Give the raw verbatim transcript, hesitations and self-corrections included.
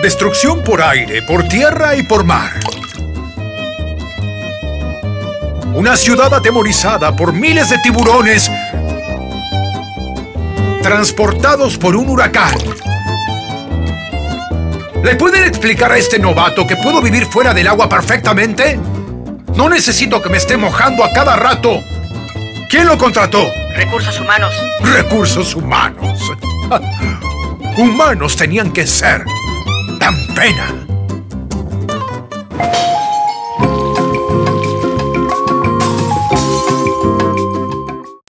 Destrucción por aire, por tierra y por mar. Una ciudad atemorizada por miles de tiburones transportados por un huracán. ¿Le pueden explicar a este novato que puedo vivir fuera del agua perfectamente? No necesito que me esté mojando a cada rato. ¿Quién lo contrató? Recursos humanos. Recursos humanos. Humanos tenían que ser. ¡Dan pena!